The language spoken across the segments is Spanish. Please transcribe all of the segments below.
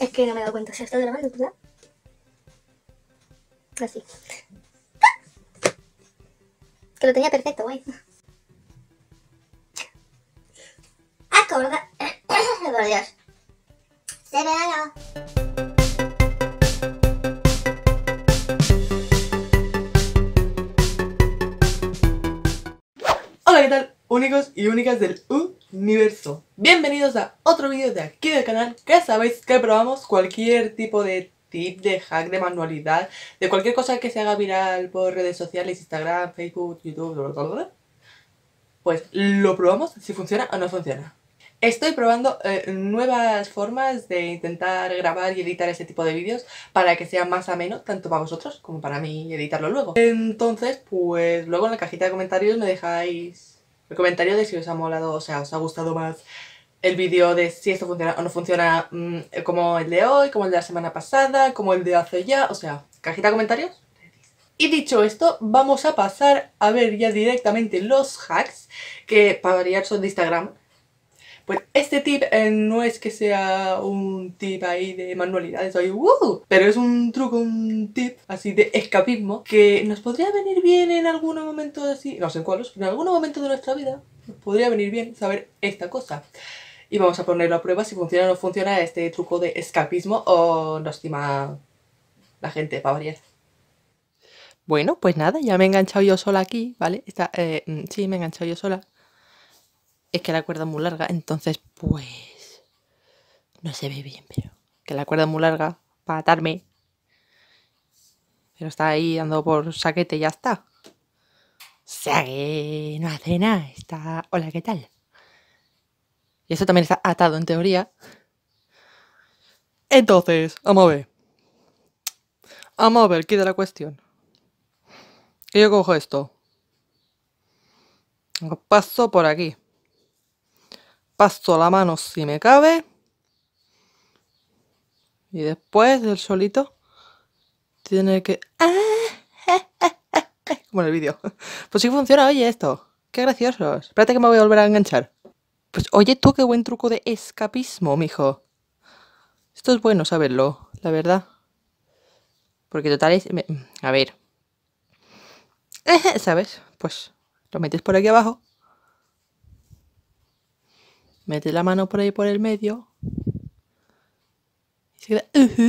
Es que no me he dado cuenta, se está grabando, ¿verdad? Así. Que lo tenía perfecto, güey. Acorda. Por Dios. Se me dañó. Hola, ¿qué tal? Únicos y únicas del universo. Bienvenidos a otro vídeo de aquí del canal. Que sabéis que probamos cualquier tipo de tip, de hack, de manualidad, de cualquier cosa que se haga viral por redes sociales, Instagram, Facebook, YouTube, blablabla. Pues lo probamos si funciona o no funciona. Estoy probando nuevas formas de intentar grabar y editar este tipo de vídeos para que sea más ameno, tanto para vosotros como para mí editarlo luego. Entonces, pues luego en la cajita de comentarios me dejáis el comentario de si os ha molado, o sea, os ha gustado más el vídeo de si esto funciona o no funciona, como el de hoy, como el de la semana pasada, como el de hace ya, o sea, cajita de comentarios. Y dicho esto, vamos a pasar a ver ya directamente los hacks, que para variar son de Instagram. Pues este tip no es que sea un tip ahí de manualidades, pero es un truco, un tip así de escapismo que nos podría venir bien en algún momento así, no sé en cuáles, pero en algún momento de nuestra vida nos podría venir bien saber esta cosa. Y vamos a ponerlo a prueba si funciona o no funciona este truco de escapismo o nos estima la gente para variar. Bueno, pues nada, ya me he enganchado yo sola aquí, ¿vale? Sí, me he enganchado yo sola. Es que la cuerda es muy larga, entonces pues no se ve bien, pero que la cuerda es muy larga para atarme. Pero está ahí dando por saquete y ya está. O sea que no hace nada, está... Hola, ¿qué tal? Y eso también está atado en teoría. Entonces, vamos a ver. Vamos a ver, qué de la cuestión. Y yo cojo esto. Lo paso por aquí. Paso la mano si me cabe. Y después el solito tiene que... Como en el vídeo. Pues sí funciona, oye, esto. Qué graciosos. Espérate que me voy a volver a enganchar. Pues oye tú, qué buen truco de escapismo, mijo. Esto es bueno saberlo, la verdad. Porque total es... A ver. ¿Sabes? Pues lo metes por aquí abajo. Metes la mano por ahí por el medio. Y se queda...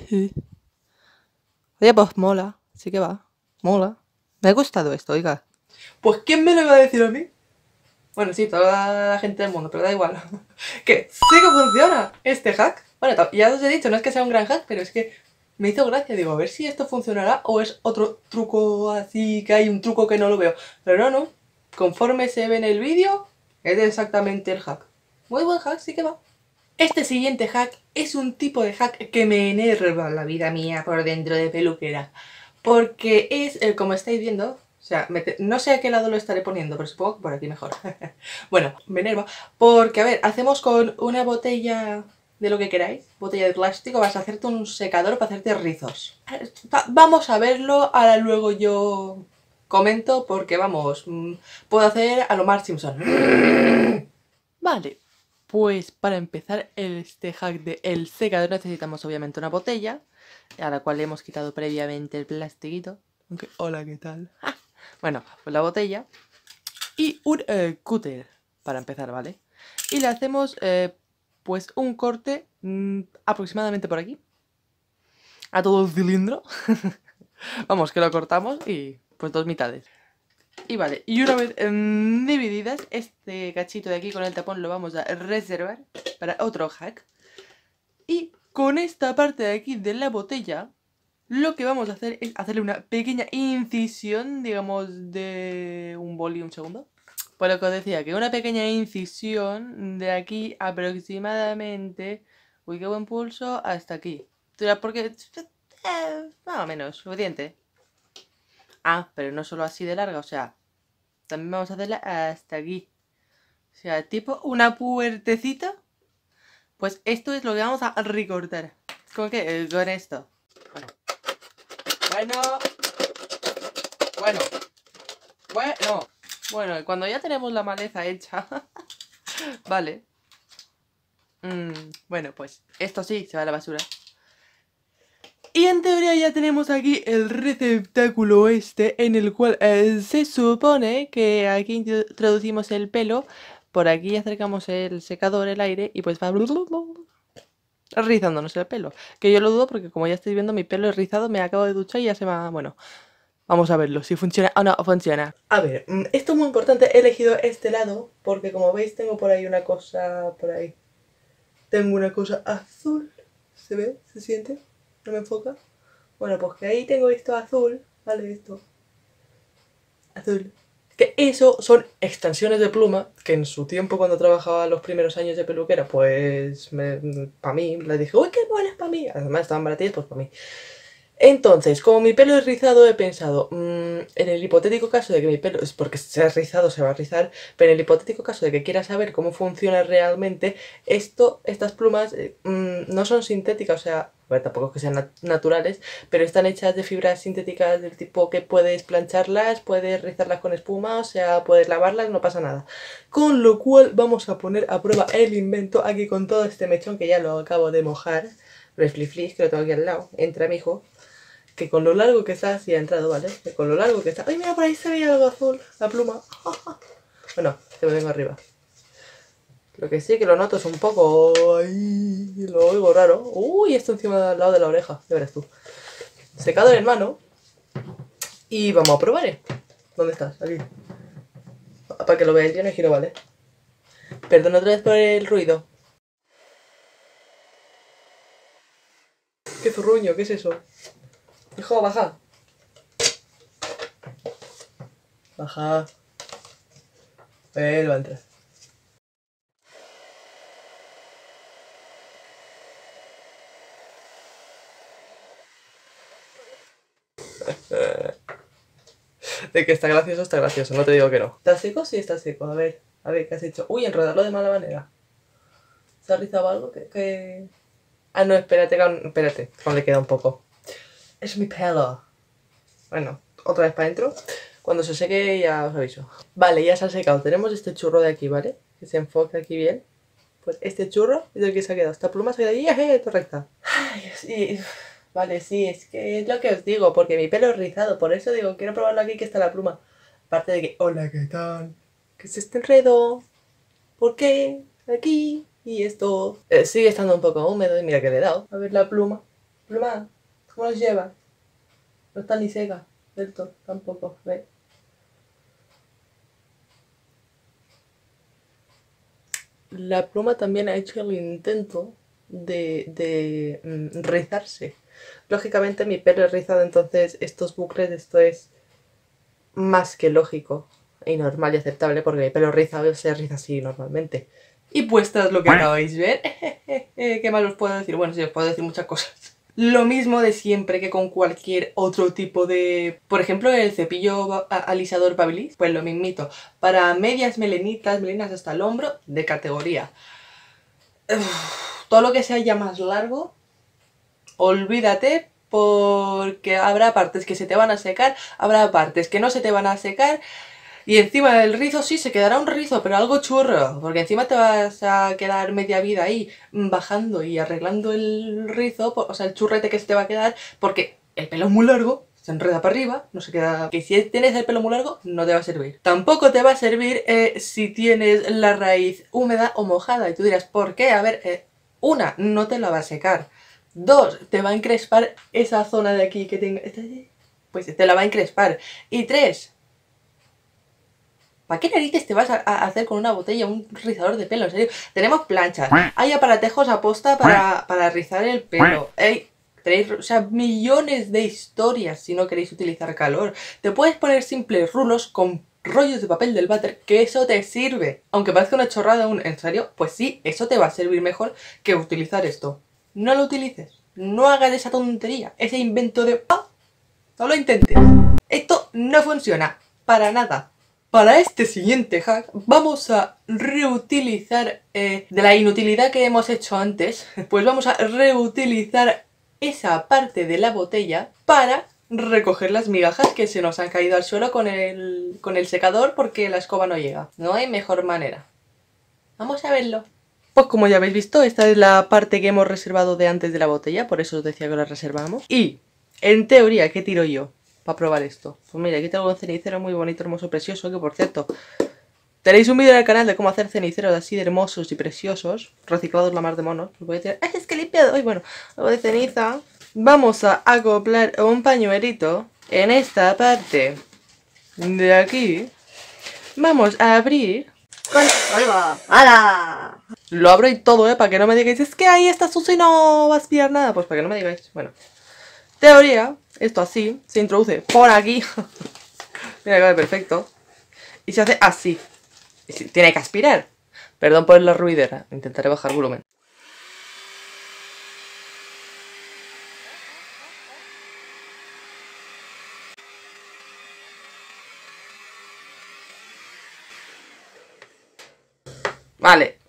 Oye, pues mola. Sí que va. Mola. Me ha gustado esto, oiga. Pues ¿quién me lo iba a decir a mí? Bueno, sí, toda la gente del mundo, pero da igual. Que sí que funciona este hack. Bueno, ya os he dicho, no es que sea un gran hack, pero es que me hizo gracia. Digo, a ver si esto funcionará o es otro truco así, que hay un truco que no lo veo. Pero no, no. Conforme se ve en el vídeo, es exactamente el hack. Muy buen hack, sí que va. Este siguiente hack es un tipo de hack que me enerva la vida mía por dentro de peluquera. Porque es, como estáis viendo... O sea, no sé a qué lado lo estaré poniendo, pero supongo que por aquí mejor. Bueno, me enerva. Porque, a ver, hacemos con una botella de lo que queráis, botella de plástico, vas a hacerte un secador para hacerte rizos. Vamos a verlo, ahora luego yo comento porque, vamos, puedo hacer a lo Marge Simpson. Vale, pues para empezar este hack de el secador necesitamos obviamente una botella, a la cual le hemos quitado previamente el plastiquito. Aunque, hola, ¿qué tal? Bueno, pues la botella y un cúter para empezar, ¿vale? Y le hacemos pues un corte aproximadamente por aquí, a todo el cilindro. Vamos, que lo cortamos y pues dos mitades. Y vale, y una vez divididas, este cachito de aquí con el tapón lo vamos a reservar para otro hack. Y con esta parte de aquí de la botella, lo que vamos a hacer es hacerle una pequeña incisión, digamos, de un boli, un segundo. Por lo que os decía, que una pequeña incisión de aquí aproximadamente... Uy, qué buen pulso, hasta aquí. Porque... más o menos, suficiente. Ah, pero no solo así de larga, o sea... También vamos a hacerla hasta aquí. O sea, tipo una puertecita. Pues esto es lo que vamos a recortar. ¿Cómo que? Con esto. Bueno, cuando ya tenemos la maleza hecha. Vale. Bueno, pues esto sí, se va a la basura. Y en teoría ya tenemos aquí el receptáculo este, en el cual se supone que aquí introducimos el pelo, por aquí acercamos el secador, el aire, y pues va rizándonos el pelo. Que yo lo dudo porque como ya estáis viendo mi pelo es rizado, me acabo de duchar y ya se me ha... Bueno, vamos a verlo, si funciona o no funciona. A ver, esto es muy importante, he elegido este lado porque como veis tengo por ahí una cosa, por ahí. Tengo una cosa azul, ¿se ve? ¿Se siente? ¿No me enfoca? Bueno, pues que ahí tengo esto azul, ¿vale? Esto. Azul. Que eso son extensiones de pluma, que en su tiempo cuando trabajaba los primeros años de peluquera, pues para mí, les dije, uy, qué buenas para mí. Además estaban baratillas, pues para mí. Entonces, como mi pelo es rizado, he pensado, en el hipotético caso de que mi pelo, es porque sea rizado, se va a rizar, pero en el hipotético caso de que quiera saber cómo funciona realmente, estas plumas no son sintéticas, o sea, a ver, tampoco es que sean naturales, pero están hechas de fibras sintéticas del tipo que puedes plancharlas, puedes rizarlas con espuma, o sea, puedes lavarlas, no pasa nada. Con lo cual vamos a poner a prueba el invento aquí con todo este mechón que ya lo acabo de mojar, refliflis, que lo tengo aquí al lado, entra mi hijo. Que con lo largo que está, sí ha entrado, ¿vale? Que con lo largo que está... ¡Ay, mira, por ahí se veía algo azul! La pluma. Bueno, que me vengo arriba. Lo que sí que lo noto es un poco... Ay, lo oigo raro. Uy, esto encima al lado de la oreja. Ya verás tú. Secador en mano. Y vamos a probar, ¿eh? ¿Dónde estás? Aquí. Para que lo veáis, yo no giro, ¿vale? Perdón otra vez por el ruido. ¿Qué zurruño? ¿Qué es eso? Hijo, baja. Baja. Va a entrar. De que está gracioso, no te digo que no. ¿Está seco? Sí, está seco. A ver, ¿qué has hecho? Uy, enredarlo de mala manera. ¿Se ha rizado algo? Ah, no, espérate, espérate, aún le queda un poco. Es mi pelo. Bueno, otra vez para adentro. Cuando se seque ya os aviso. Vale, ya se ha secado. Tenemos este churro de aquí, ¿vale? Que se enfoque aquí bien. Pues este churro es el que se ha quedado. Esta pluma se ha quedado ahí, todo recta. Ay, sí. Vale, sí, es que es lo que os digo, porque mi pelo es rizado. Por eso digo, quiero probarlo aquí que está la pluma. Aparte de que, hola, ¿qué tal? ¿Qué es este enredo? ¿Por qué? Aquí. Y esto sigue estando un poco húmedo y mira que le he dado. A ver la pluma. Pluma, ¿cómo los lleva? No está ni seca del todo, tampoco, ¿ves? La pluma también ha hecho el intento de rizarse. Lógicamente mi pelo es rizado, entonces estos bucles, esto es más que lógico y normal y aceptable porque mi pelo rizado se riza así normalmente. Y puesta es lo que acabáis de ver. ¿Qué más os puedo decir? Bueno, sí, os puedo decir muchas cosas. Lo mismo de siempre que con cualquier otro tipo de... Por ejemplo, el cepillo alisador Babyliss, pues lo mismito. Para medias melenitas, melenas hasta el hombro, de categoría. Todo lo que sea ya más largo, olvídate, porque habrá partes que se te van a secar, habrá partes que no se te van a secar. Y encima del rizo sí, se quedará un rizo, pero algo churro, porque encima te vas a quedar media vida ahí bajando y arreglando el rizo, o sea, el churrete que se te va a quedar, porque el pelo es muy largo, se enreda para arriba, no se queda... Que si tienes el pelo muy largo, no te va a servir. Tampoco te va a servir si tienes la raíz húmeda o mojada, y tú dirás, ¿por qué? A ver, una, no te la va a secar. Dos, te va a encrespar esa zona de aquí que tenga... Pues te la va a encrespar. Y tres... ¿Para qué narices te vas a hacer con una botella un rizador de pelo? En serio, tenemos planchas, hay aparatejos aposta para rizar el pelo. Tenéis, o sea, millones de historias si no queréis utilizar calor. Te puedes poner simples rulos con rollos de papel del váter, que eso te sirve. Aunque parezca una chorrada aún, en serio, pues sí, eso te va a servir mejor que utilizar esto. No lo utilices, no hagas esa tontería, ese invento de... ¡Ah! No lo intentes. Esto no funciona, para nada. Para este siguiente hack vamos a reutilizar, de la inutilidad que hemos hecho antes, pues vamos a reutilizar esa parte de la botella para recoger las migajas que se nos han caído al suelo con el secador porque la escoba no llega. No hay mejor manera. Vamos a verlo. Pues como ya habéis visto, esta es la parte que hemos reservado de antes de la botella, por eso os decía que la reservamos. Y, en teoría, ¿qué tiro yo para probar esto? Pues mira, aquí tengo un cenicero muy bonito, hermoso, precioso, que por cierto, tenéis un vídeo en el canal de cómo hacer ceniceros así de hermosos y preciosos, reciclados la mar de monos. Os voy a decir, ¡ay, es que he limpiado! Y bueno, algo de ceniza. Vamos a acoplar un pañuelito en esta parte de aquí. Vamos a abrir. Con polvo. ¡Hala! Lo abro y todo, para que no me digáis, es que ahí está sucio y no vas a pillar nada. Pues para que no me digáis. Bueno, teoría, esto así, se introduce por aquí. Mira que va perfecto. Y se hace así. Y tiene que aspirar. Perdón por la ruidera, intentaré bajar volumen. Vale.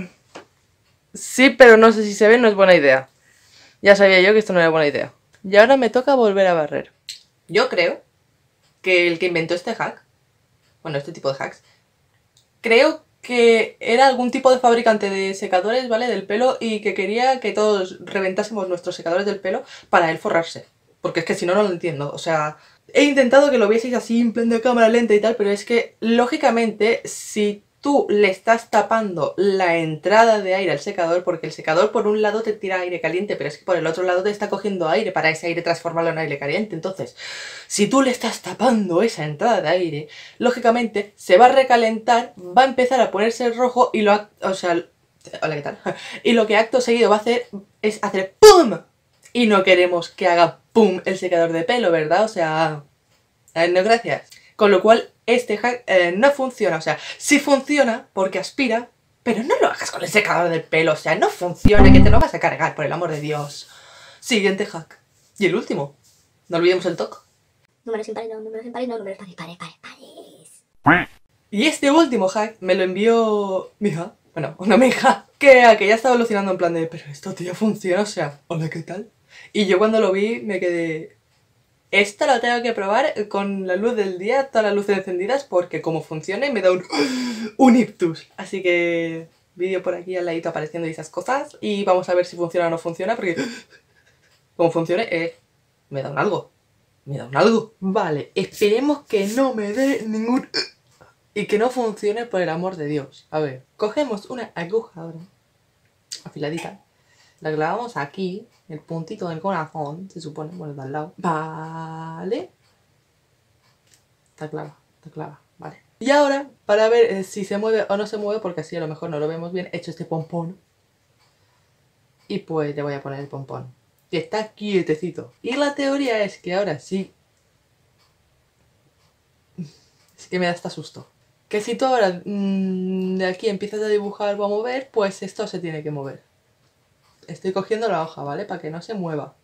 Sí, pero no sé si se ve, no es buena idea. Ya sabía yo que esto no era buena idea. Y ahora me toca volver a barrer. Yo creo que el que inventó este hack, bueno, este tipo de hacks, creo que era algún tipo de fabricante de secadores, ¿vale? Del pelo, y que quería que todos reventásemos nuestros secadores del pelo para él forrarse. Porque es que si no, no lo entiendo. O sea, he intentado que lo vieseis así en plan de cámara lenta y tal, pero es que, lógicamente, si tú le estás tapando la entrada de aire al secador, porque el secador por un lado te tira aire caliente, pero es que por el otro lado te está cogiendo aire para ese aire transformarlo en aire caliente. Entonces, si tú le estás tapando esa entrada de aire, lógicamente se va a recalentar, va a empezar a ponerse rojo y lo... O sea, hola, ¿qué tal? Y lo que acto seguido va a hacer es hacer ¡pum! Y no queremos que haga ¡pum! El secador de pelo, ¿verdad? O sea... no, gracias. Con lo cual, este hack no funciona. O sea, sí funciona porque aspira, pero no lo hagas con el secador del pelo. O sea, no funciona, que te lo vas a cargar, por el amor de Dios. Siguiente hack. Y el último. No olvidemos el toque. Números impares, no, números impares, no, números pares, pares. Y este último hack me lo envió mi hija. Bueno, una mi hija. Que ya estaba alucinando en plan de, pero esto tío funciona, o sea, hola, ¿qué tal? Y yo cuando lo vi me quedé... Esto lo tengo que probar con la luz del día, todas las luces encendidas, porque como funcione me da un ictus. Así que vídeo por aquí al ladito apareciendo y esas cosas. Y vamos a ver si funciona o no funciona, porque como funcione, me da un algo. Me da un algo. Vale, esperemos que no me dé ningún... Y que no funcione por el amor de Dios. A ver, cogemos una aguja ahora, afiladita. La clavamos aquí, el puntito del corazón, se supone, bueno, de al lado. Vale. Está clava, vale. Y ahora, para ver si se mueve o no se mueve, porque así a lo mejor no lo vemos bien, he hecho este pompón. Y pues le voy a poner el pompón, que está quietecito. Y la teoría es que ahora sí... Es que me da hasta susto. Que si tú ahora de aquí empiezas a dibujar o a mover, pues esto se tiene que mover. Estoy cogiendo la hoja, ¿vale? Para que no se mueva.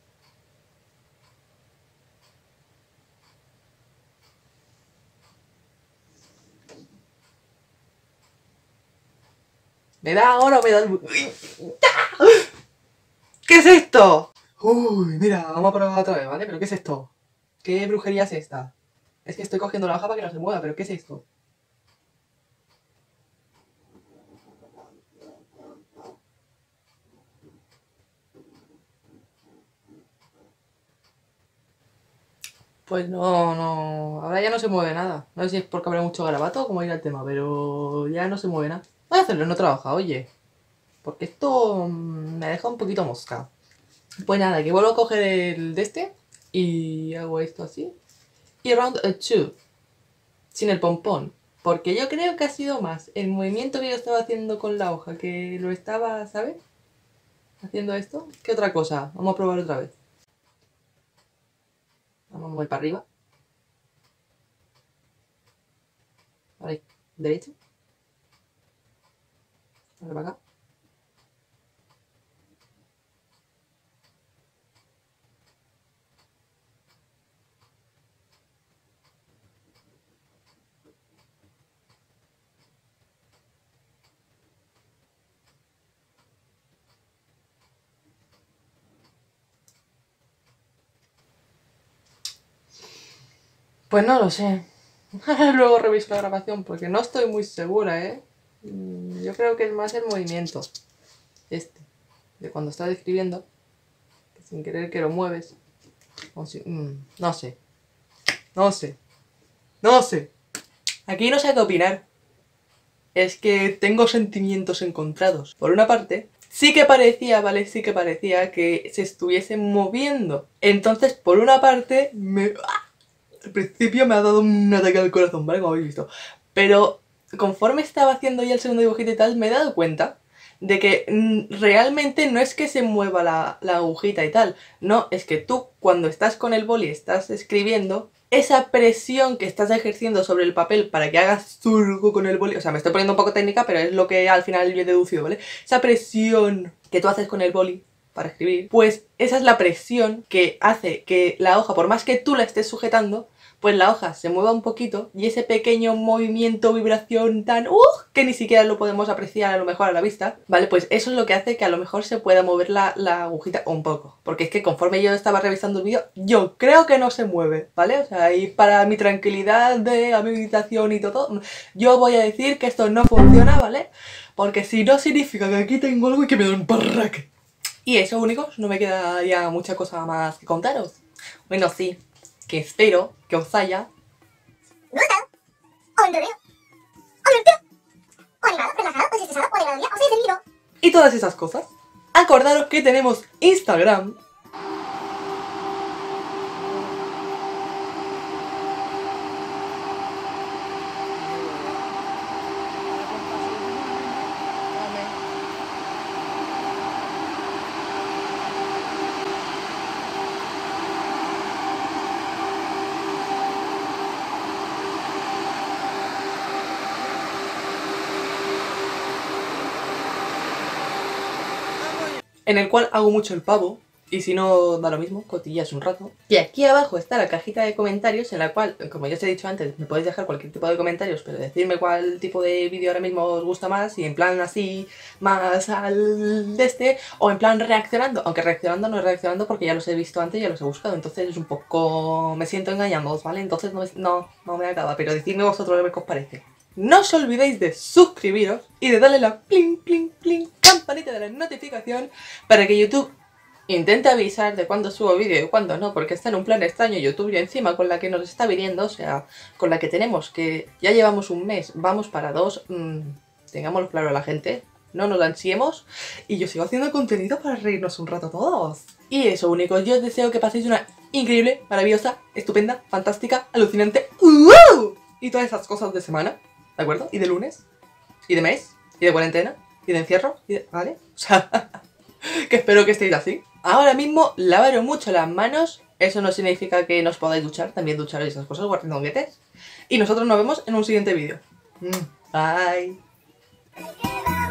¿Me da ahora o me da el... ¿Qué es esto? Uy, mira, vamos a probar otra vez, ¿vale? ¿Pero qué es esto? ¿Qué brujería es esta? Es que estoy cogiendo la hoja para que no se mueva, ¿pero qué es esto? Pues no... Ahora ya no se mueve nada. No sé si es porque habrá mucho garabato o cómo irá el tema, pero ya no se mueve nada. Voy a hacerlo en otra hoja, oye. Porque esto me deja un poquito mosca. Pues nada, que vuelvo a coger el de este y hago esto así. Y round a two. Sin el pompón. Porque yo creo que ha sido más el movimiento que yo estaba haciendo con la hoja, que lo estaba, ¿sabes? Haciendo esto, que otra cosa. Vamos a probar otra vez. Vamos a mover para arriba. Vale, derecha. Ahora para acá. Pues no lo sé. Luego reviso la grabación porque no estoy muy segura, ¿eh? Yo creo que es más el movimiento. De cuando estás escribiendo. Que sin querer que lo mueves. No sé. No sé. No sé. Aquí no sé qué opinar. Es que tengo sentimientos encontrados. Por una parte, sí que parecía, ¿vale? Sí que parecía que se estuviese moviendo. Entonces, por una parte, al principio me ha dado un ataque al corazón, ¿vale? Como habéis visto. Pero conforme estaba haciendo ya el segundo dibujito y tal, me he dado cuenta de que realmente no es que se mueva la agujita y tal. No, es que tú cuando estás con el boli, estás escribiendo, esa presión que estás ejerciendo sobre el papel para que hagas zurgo con el boli, o sea, me estoy poniendo un poco técnica, pero es lo que al final yo he deducido, ¿vale? Esa presión que tú haces con el boli para escribir, pues esa es la presión que hace que la hoja, por más que tú la estés sujetando, pues la hoja se mueva un poquito y ese pequeño movimiento, vibración tan que ni siquiera lo podemos apreciar a lo mejor a la vista, ¿vale? Pues eso es lo que hace que a lo mejor se pueda mover la agujita un poco. Porque es que conforme yo estaba revisando el vídeo, yo creo que no se mueve, ¿vale? O sea, y para mi tranquilidad de habilitación y todo, yo voy a decir que esto no funciona, ¿vale? Porque si no significa que aquí tengo algo y que me da un parraque. Y eso, únicos, no me queda ya mucha cosa más que contaros. Bueno, sí, que espero que os haya gustado, o entretenido, o divertido, o animado, relajado, o desestresado, o de melodía, o si servido. y todas esas cosas. Acordaros que tenemos Instagram. En el cual hago mucho el pavo, y si no da lo mismo, cotillas un rato. Y aquí abajo está la cajita de comentarios en la cual, como ya os he dicho antes, me podéis dejar cualquier tipo de comentarios, pero decirme cuál tipo de vídeo ahora mismo os gusta más, y en plan así, más al de este, o en plan reaccionando, aunque reaccionando no es reaccionando porque ya los he visto antes y ya los he buscado, entonces es un poco... me siento engañándoos, ¿vale? Entonces no me acaba, pero decidme vosotros a ver qué os parece. No os olvidéis de suscribiros y de darle la pling pling pling campanita de la notificación para que YouTube intente avisar de cuándo subo vídeo y cuándo no, porque está en un plan extraño YouTube y encima con la que nos está viniendo, o sea, con la que tenemos, que ya llevamos un mes, vamos para 2, tengámoslo claro a la gente, no nos ansiemos y yo sigo haciendo contenido para reírnos un rato todos. Y eso, únicos, yo os deseo que paséis una increíble, maravillosa, estupenda, fantástica, alucinante y todas esas cosas de semana, ¿de acuerdo? Y de lunes, y de mes, y de cuarentena, y de encierro, y de... ¿vale? O sea, que espero que estéis así. Ahora mismo, lavaros mucho las manos, eso no significa que no os podáis duchar, también ducharos y esas cosas, guardando juguetes. Y nosotros nos vemos en un siguiente vídeo. Bye.